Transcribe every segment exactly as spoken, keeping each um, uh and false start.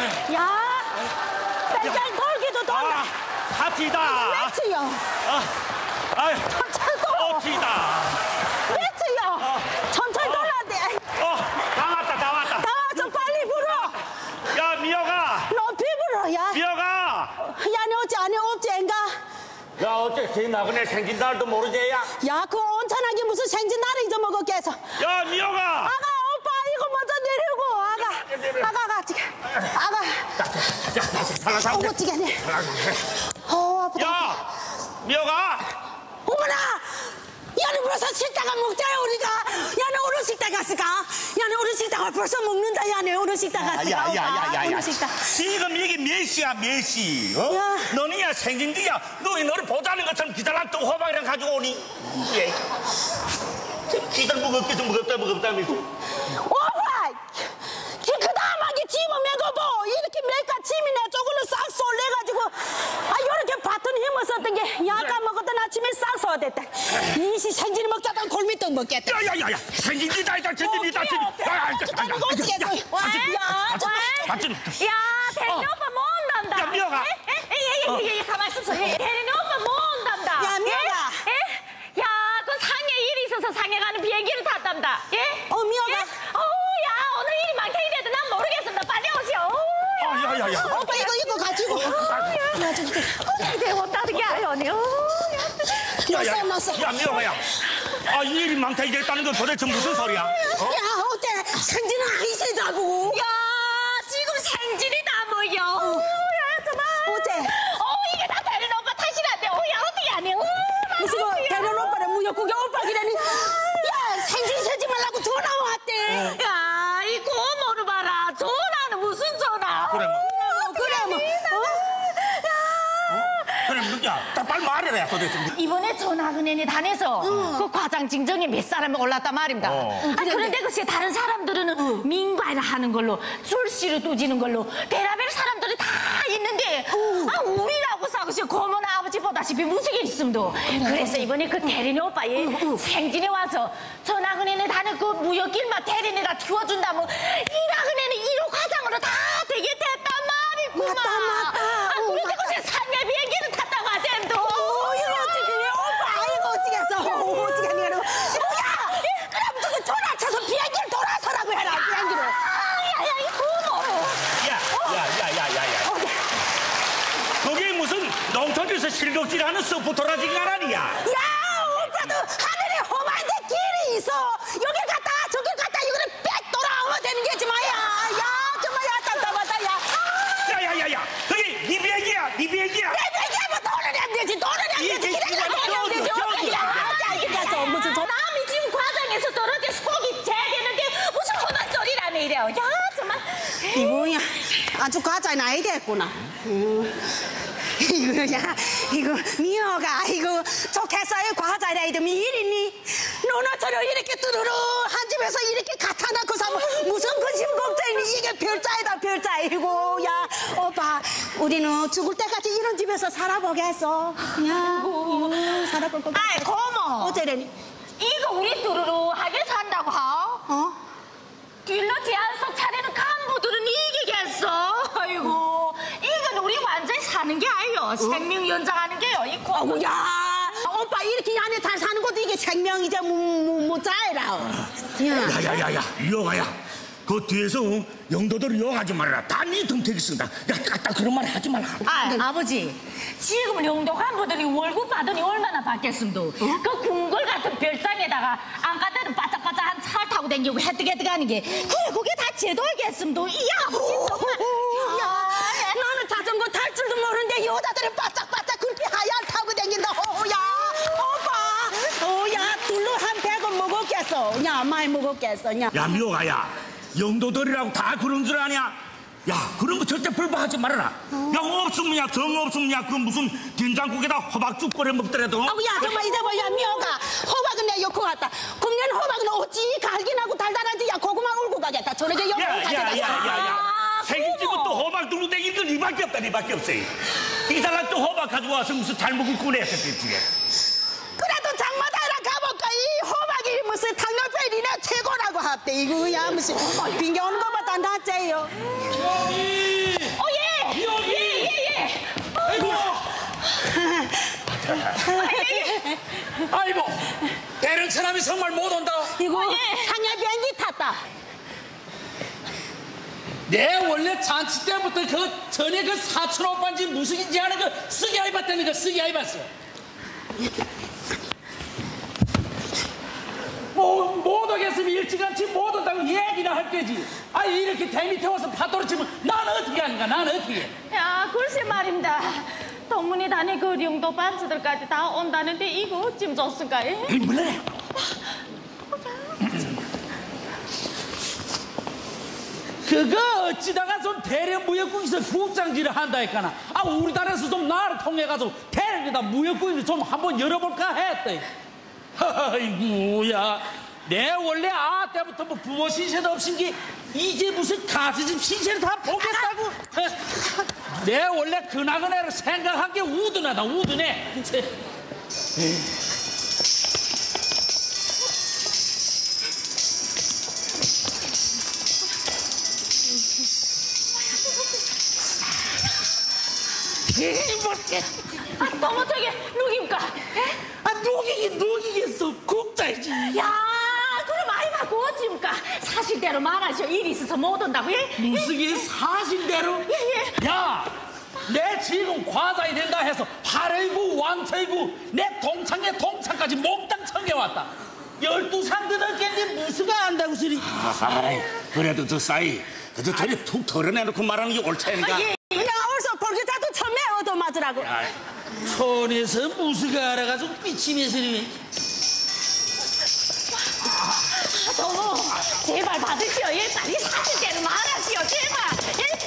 야, 뺑뺑 돌기도 돈다. 파티다. 왜지요? 아, 아이, 천천히 돌아. 파티다. 왜지요? 어. 천천히 돌아야 돼. 어, 다 왔다, 다 왔다. 다 와서 빨리 불어. 야, 미호가. 높이 불어, 야. 미호가. 야, 너 어째 안에 없지인가? 야, 어째 제 나그네 생긴 날도 모르지, 야. 야, 그 온천하게 무슨 생진날을 잊어먹었겠어. 야, 미호가. 아가, 오빠, 이거 먼저 내리고, 아가. 아가, 아가, 지금. 아가. 야, 살라, 살라. 어머, 지게네. 어, 아프다. 야, 미호가. 어머나! 야는 벌써 식당가 먹자, 우리가. 야는 어느 식당 갔을까? 야는 어느 식당을 벌써 먹는다, 야는 어느 식당 갔을까? 야, 야, 야, 야, 야. 어느 식당. 지금 이게 몇 시야, 몇 시? 어? 야. 너는 야, 생긴 뒤야. 너희 너를 보자는 것처럼 기다란 또 호박이랑 가지고 오니? 예. 기들 무겁겠어, 무겁다, 무겁다면서. 오빠! 그 다음하게 짐을 메고보 이렇게 몇가 짐이 내 쪽으로 싹 쏠려가지고 아 요렇게 바튼 힘을 썼던 게 약간 먹었던 아침에 싹 쏘됐다. 이시 생진이 먹자던 골미떡 먹겠다. 야, 야, 야, 야. 생긴 뒤다, 이다, 생긴 뒤다, 생긴 뒤다. 야, 야, 야, 야, 대리네 오빠 뭐 온단다. 야, 미호가. 예예예예 가만 있어서. 대리네 오빠 뭐 온단다. 야, 미호가. 예? 야, 그 상해 일이 있어서 상해 가는 비행기를 탔단다. 예? 어, 미호가. 어우, 야, 오늘 일이 많게 이래도 난 모르겠습니다. 빨리 오시오. 아, 야, 야, 야. 오빠 이거 이거 가지고. 야, 저기 어떻게 온다는 게 아니오니. 야, 야, 야, 미호가, 야. 아, 이 일이 많다 이랬다는 건 도대체 무슨 소리야? 어? 야, 어때? 생진은 아니시다고. 야, 지금 생진이다 뭐요. 야, 정말. 어째? 어, 이게 다 대련 오빠 탓이란데. 어, 야, 어떻게 하냐. 어, 무슨 대련 오빠를 무역국의 오빠기라니. 야, 생진 세지 말라고 전화 왔대. 야, 이 고모를 봐라. 전화는 무슨 전화. 그래, 뭐. 어, 그래, 뭐. 그래, 뭐야? 다 빨리 말해라, 도대체. 이번에 전화은행에 다녀서 응. 그 과장 증정에 몇 사람이 올랐단 말입니다. 어. 아, 그런데 글쎄 다른 사람들은 응. 민과를 하는 걸로 출시를 두지는 걸로 대라벨 사람들이 다 있는데 아 우리라고 싸고서 고모나 아버지 보다시피 무식이 있음도. 그래서 이번에 그 대리네 오빠의 생진에 와서 전화은행에 다녀 그 무역길만 대리네가 키워준다면 일화은행은 일 호 과장으로 다 되게 됐단 말이구만. 맞다, 맞다. 아, 어, 그런데 맞다. 글쎄 상해 비행기를 탔다고 하젠도. 어, 이거 어떻게 해? 오빠, 이거 어떻게 했어? 어, 어떻게 하냐, 너. 야, 그럼 저기 전화 쳐서 비행기를 돌아서라고 해라, 비행기를. 야야 이 고모. 야, 야, 야, 야, 야, 야. 거기 무슨 농촌에서 실격질하는 서부토라지가 아니야. 야, 오빠도 하늘에 험한데 길이 있어. 여기 갔다, 저기 갔다, 여기를 빽 돌아오면 되는 게지 마야. 야, 정말 야, 답답하다, 야. 야, 야, 야, 야. 거기 네 비행기야, 네 비행기야. 내 얘기하면 돈을 내면 되지, 돈을 내면 되지. 이게 기다려, 이게 돈을 내면 되지. 저기, 저기. 야, 짜증나서 무슨 저. 남이 지금 과장에서 떨어져 속이 재겠는데 무슨 험한 소리라며 이래요. 야 정말. 이거야, 아주 과자 나이 됐구나. 음. 이거, 야, 이거, 미호가, 이거, 좋겠어요. 과자라 이러면 일이니? 너나처럼 이렇게 뚜루루 한 집에서 이렇게 갖다 놓고 사면 무슨 근심 걱정이니? 이게 별자이다, 별자. 이고, 야, 오빠, 우리는 죽을 때까지 이런 집에서 살아보겠어. 야, 이거, 살아볼 거. 아이 고모. 어째래니? 이거 우리 뚜루루하게 산다고 하? 어? 길로 제한석 차례는 간부들은 이기겠어. 아이고 이건 우리 완전히 사는 게 아니요. 생명 연장하는 게요. 이 고모. 어구, 야, 오빠 이렇게 안에 잘 사는 것도 이게 생명이자 뭐, 뭐, 뭐, 짜이라. 야. 야, 야, 야, 야, 미호가야. 그 뒤에서 영도들 욕하지 말아라. 다 네 덤태기 쓴다. 야, 딱 그런 말 하지 말라. 아, 아버지, 지금 영도 간부들이 월급 받으니 얼마나 받겠음도. 어? 그 궁궐 같은 별장에다가 안가 때는 바짝바짝한 차를 타고 다니고 헤뜨게뜨 가는 게 그래, 그게 다 제도이겠음도. 이 아버지 정말. 야, 나는 자전거 탈 줄도 모르는데 여자들은 바짝바짝 굴피 하얀 타고 다닌다. 어, 야, 오빠, 어, 야, 둘로 한 백원 먹었겠어. 야, 많이 먹었겠어. 야, 야, 미호가야. 영도들이라고 다 그런 줄 아냐? 야, 그런 거 절대 불바하지 말아라. 야, 없으면야, 정 없으면야, 그 무슨 된장국에다 호박죽 끓여 먹더라도. 아우, 야, 정말 이제 뭐야, 미호가 호박은 내가 욕고 갔다. 금년 호박은 어찌 갈기나고 달달한지, 야, 고구마 울고 가겠다. 저녁에 영국 야, 야, 가져가자. 야, 야, 야. 아, 생긴 집은 또 호박 들고 다니는 건 니밖에 없다, 니밖에 없어. 이 사람 또 호박 가지고 와서 무슨 잘 먹을 꺼냈었겠지. 그래도 장마다라 가볼까? 이 호박이 무슨 당뇨병 니네 최고라고 합대. 이거야 무슨 빙겨 오는 것보다 낫지요. 저기 아이고, 대령 사람이 정말 못 온다. 이거 상해 비행기 탔다. 내 원래 잔치 때부터 그 전에 그 사촌 오빠인지 무슨인지 하는 그 쓰기 아이봤다는 거 쓰기 아이봤어. 뭐, 못 오겠으면 일찌감치 못 온다고 얘기나 할 때지. 아, 이렇게 대 밑에 와서 파도를 치면 나는 어떻게 하는가, 나는 어떻게 해. 야, 글쎄 말입니다. 동문이 다니 그 영도 반츠들까지 다 온다는데 이거 어쩜 좋습니까? 예? 에이, 몰래. 그거 어찌다가 좀 대련 무역국에서 국장질을 한다 했거나, 아, 우리나라에서 좀 나를 통해가지고 대련에다 무역국을 좀 한번 열어볼까 했대. 아이고야, 내 원래 아 때부터 뭐 부모 신세도 없인 게 이제 무슨 가지집 신세를 다 보겠다고. 내 원래 그나그나를 생각한 게 우둔하다, 우둔해. 이렇게. 아, 너무 저기 누굽니까? 예? 아, 누기긴 누기겠어. 국자이지. 야, 그럼 아이가 어찌입니까? 사실대로 말하시오. 일이 있어서 못 온다고, 예? 무슨 게 사실대로? 예, 예. 야, 내 지금 과자이 된다 해서 화려이고 왕처이고 내 동창의 동창까지 몽땅 챙겨왔다. 열두 상 뜯었겠니 무수가 안다고 소리. 아이, 그래도 저 싸이 그저 저리 툭 털어내놓고 말하는 게 옳지 않은가? 아, 예. 그냥 어디서 볼기자도 처음에 얻어맞으라고. 촌에서 무수가 알아가지고 삐치면서 이러네. 아, 너무 제발 받으시오. 예, 빨리 사실대로 말하시오. 제발. 예?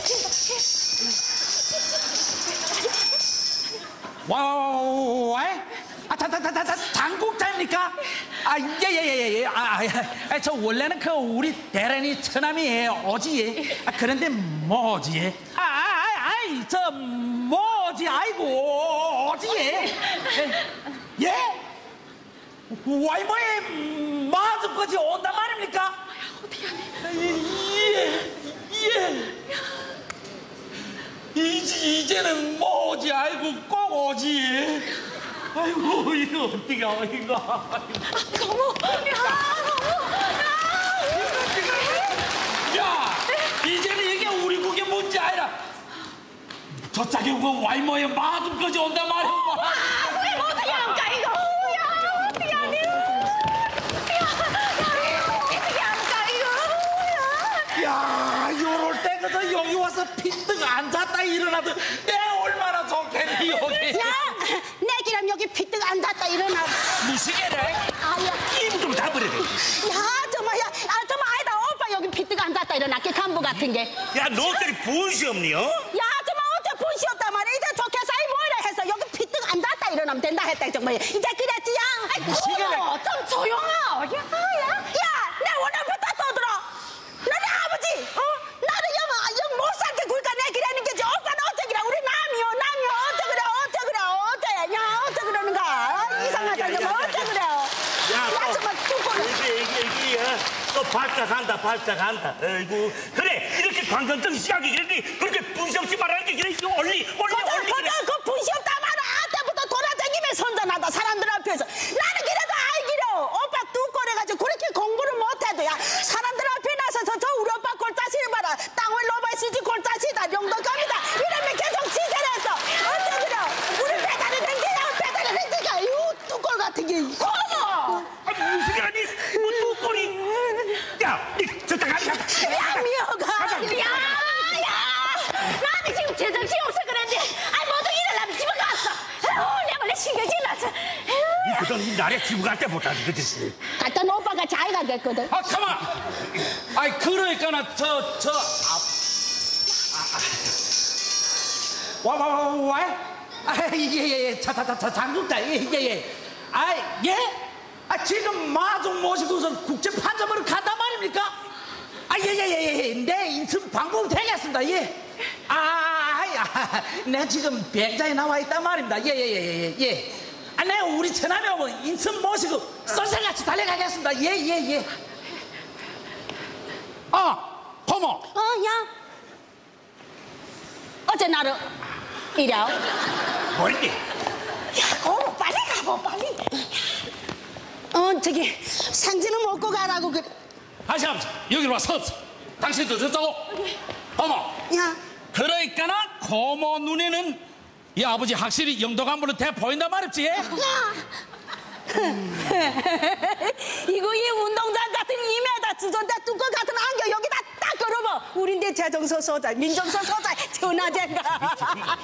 와와와와 아, 다, 다, 다, 다, 다, 당국자입니까? 아, 예, 예, 예, 예. 아, 아, 저 원래는 그 우리 대련이 처남이에요, 오지. 아, 그런데 뭐지? 아, 아, 아, 아이, 저 뭐지? 아이고, 오지. 예? 예? 와이모의 마주까지 온단 말입니까? 어떻게 하네? 예, 예. 이제, 이제는 뭐지? 아이고, 꼭 오지. 아이고, 이거 어떡해, 이거. 아, 너무, 야, 너무, 야. 야, 이제는 이게 우리 국의 문제 아니라 저 짝이 그 와이모의 마중까지 온단 말이야. 아, 그래, 뭐 어떻게 할까, 이거? 야, 어떻게 하냐? 야, 야, 어떻게 할까, 이거? 야. 야, 요럴 때 그저 여기 와서 핀뜩 앉았다 일어나도 내 얼마나 좋겠니, 여기. 야, 내 기람 여기 피뜩 앉았다 일어나. 무슨 애래? 아야, 입 좀 다버려야 돼. 야, 정말, 야, 아, 정말 아니다. 오빠 여기 피뜩 앉았다 일어나. 그 간부 같은 게. 야, 너 저리 분시 없니, 어? 야, 정말 어째 분시 없단 말이야. 이제 좋게 사이 모이라 해서 여기 피뜩 앉았다 일어나면 된다 했다, 정말. 이제 그랬지, 양. 아이고, 좀 조용하. 야, 야. 야, 내 오늘부터 떠들어. 너네 아버지, 어? 나를 영, 영 못 살게 굴까 내 기라는 게지. 오빠는 어째 그래? 우리 남이요, 남이요. 어째 그래, 어째 그래, 어째. 야, 어째 그러는가? 이상하다, 야, 어째 그래? 야, 야, 정말 뚜껑을. 이게, 이게, 이게, 어? 또 발작한다, 발작한다. 아이고. 그래, 이렇게 관건적 시각이 이렇게, 그렇게 분시 없이 말하는 게, 그래, 이거 올리, 올리, 보자, 올리. 보자, 그 분시 없다 말아. 아때부터 돌아다니며 선전하다, 사람들 앞에서. 나는 그래도 알기로. 오빠 뚜꼬래가지고 그렇게 공부를 못해도, 야, 사람들 앞에 나서서 저 우리 오빠 골짜시를 봐라. 땅을 로바시지 골짜시다, 명도감이다. 이러면 계속 지세를 했어. 어째 그래? 우리 배달이 된 게야, 배달이 된 게야. 이거 뚜꼴 같은 게. 고모! 아, 무슨 게 아니, 뭐, 또 꼬리. 야, 니, 저따 가, 가. 야, 미어가. 야, 야! 나는 지금 제정신이 없어 그랬는데, 아이, 모두 일어나면 집에 갔어. 아유, 내가 원래 신경질 났어. 아유, 그전 이 날에 집을 갈 때 못하지, 그치? 갔던 오빠가 자기가 됐거든. 아, 가만! 아이, 그러니까 나, 저, 저, 아, 아, 와, 와, 와, 와, 아, 예, 예, 예, 자, 자, 자, 자, 장국자, 예, 예, 예. 아, 예? 아, 지금 마중 모시고서 국제 판정으로 간단 말입니까? 아, 예, 예, 예, 예, 내 인천 방법 되겠습니다, 예. 아, 아, 내 지금 백장에 나와 있단 말입니다, 예, 예, 예, 예, 예. 아, 내가 우리 처남이 오면 인천 모시고 썰살같이 달려가겠습니다, 예, 예, 예. 아, 고모. 어, 야. 어째 나를 이래? 뭐랬니? 야, 고모 빨리 가봐 빨리. 어 저기 상지는 먹고 가라고 그래. 다시 아버지 여기로 와 서서 당신도 저쩌고 어머 야 그러니까나 고모 눈에는 이 아버지 확실히 영도 간부는 대 보인단 말입지. 야. 이거 이 운동장 같은 이 미터 주전자 뚜껑 같은 안경 여기다 딱 걸어봐. 우린데 재정서 소장, 민정서 소장, 전화제가.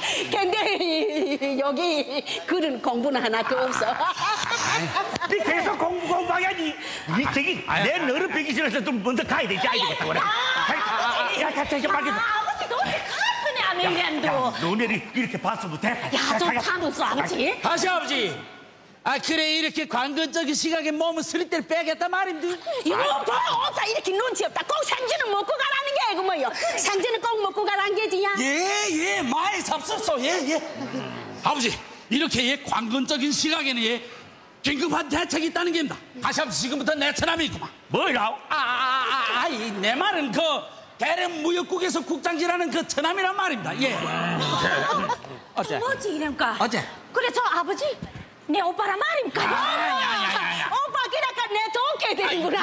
근데 여기 그런 공부는 하나도 없어. 니 계속 공부 공부하야지. 니 저기 내 너를 배기 싫어서 좀 먼저 가야 되지. 알겠다 그래. 야, 자, 자, 자, 빨리. 아버지 너 어디 가르치네 아메리안도. 너네를 이렇게 봤으면 돼. 야좀 사놓았어 아버지. 다시 아버지. 아 그래 이렇게 관건적인 시각에 몸은 스릴 때를 빼겠단 말인데. 이거 뭐 없다 이렇게 눈치 없다. 꼭 상지는 먹고 가라는 게 이거 뭐요. 상지는 꼭 먹고 가라는 게지야. 예예 많이 잡섰어 예예. 아버지 이렇게 예 관건적인 시각에는 예 긴급한 대책이 있다는 겁니다. 다시 한번 지금부터 내 처남이 있구만. 뭐라? 아아아아이 내 말은 그 대련 무역국에서 국장질하는 그 처남이란 말입니다. 예. 어째? 뭐지 이름까? 어째? 그래 저 아버지 내 오빠란 말입니까? 야야야야. 오빠 기라까 내 좋게 되는구나.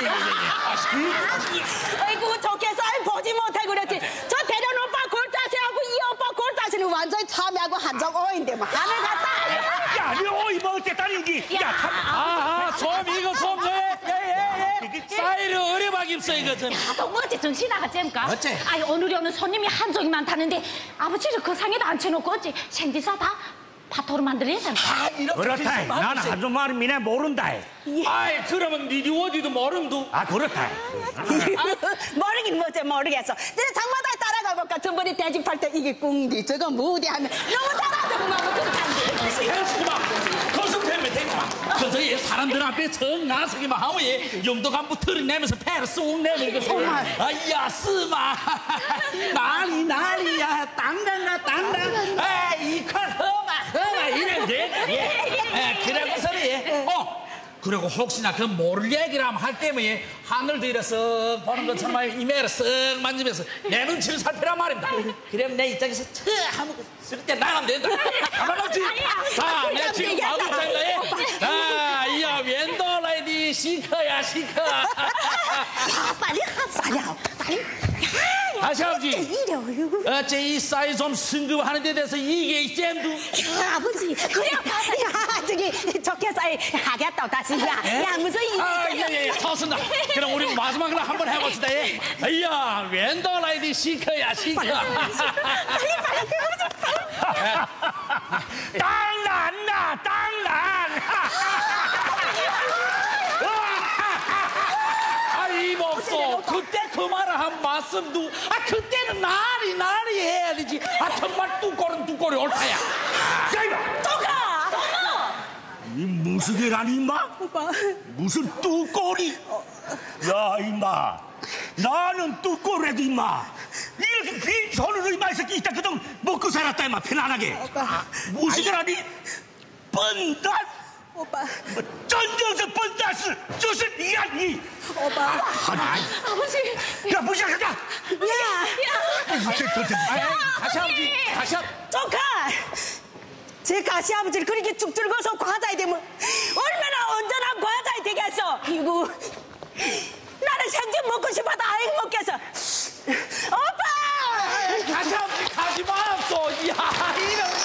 아이고 좋겠어. 아이 보지 못해 그렇지. 저 대련 오빠 골다시하고 이 오빠 골다시는 완전히 참여하고 한정 오인데 뭐 하늘 갔다. 야, 니 어이 뭐 어쨌다니 여기. 야, 참. 아아 좀 이거 좀 예예예. 사이를 어려박 입어 이거 좀. 나도 뭐지 정신 나가잼까? 어째? 아니 오늘이 오늘 손님이 한정이 많다는데 아버지를 그 상에다 앉혀놓고 어찌 생지사 다 파토로 만들어야 잖아. 그렇다. 나는 한좀 말은 미네 모른다. 아이 그러면 니디 어디도 모름도. 아, 그렇다. 모르긴 뭐지 모르겠어. 내가 장마다 따라가 볼까. 전번에 대집할 때 이게 꿍디 저거 무디 하면 너무 잘하더구만. 뭐 그렇다는데. 해수구만. 거기서 되면 되구만. 그래서 이 사람들 앞에 정 나서기만 하면 예 영도 간부 털어내면서 패를 쏙 내면 이거 아야 쓰마 난리 난리야 땅난나 땅난 에이 이칼 허마 허마 이런데 예 그러고서는 예어 그리고 혹시나 그 모를 얘기라면 할 때면 예 하늘도 이래서 보는 것처럼 이메를 쓱 만지면서 내 눈치를 살피란 말입니다. 그러면 내 입장에서 트 하면 쓸 때 나가면 된다. 가만 없지. 자, 내 지금 마구 장가에 자, 이야 웬돌라이디 시커야 시커. 야 빨리 하 빨리 하 빨리. 다시 아버지. 이래 어이구. 어째 이 싸이 좀 승급하는 데 대해서 이게 잼도. 아버지 그래. 야 저기 좋겠어. 하겠다 다시. 야, 야 무슨 일? 아, 예, 예, 예, 좋습니다. 그럼 우리 마지막으로 한번 해봅시다. 예. 이야 웬돌라이디 시커야 시커. 빨리 빨리 땅난나, 땅난. 아, 이 목소 그때 그 말을 한 말씀도 아 그때는 나리 나리 해야 되지. 아 정말 뚜꼬는 뚜꼬리 옳다야. 야, 이마. 또 가. 이 무슨 개라니, 임마? 오빠. 무슨 뚜꼬리? 야, 임마. 나는 뚜꼬리라도, 임마. 이렇게 빈 손으로 임마 이 새끼 이따 그동 먹고 살았다, 임마. 편안하게. 오빠. 무슨 개라니? 뻔단? 오빠. 뭐, 쩐정서 뻔다스. 저슨 이야기. 오빠. 아니, 아버지 야, 무시하겠다. 야. 다시 아버지 다시 한. 조카. 제 가시 아버지를 그렇게 쭉 들고서 과자에 되면 얼마나 온전한 과자에 되겠어. 이거 나는 생전 먹고 싶어도 아예 먹겠어. 오빠. 다시 아버지 가지 마소. 야 이런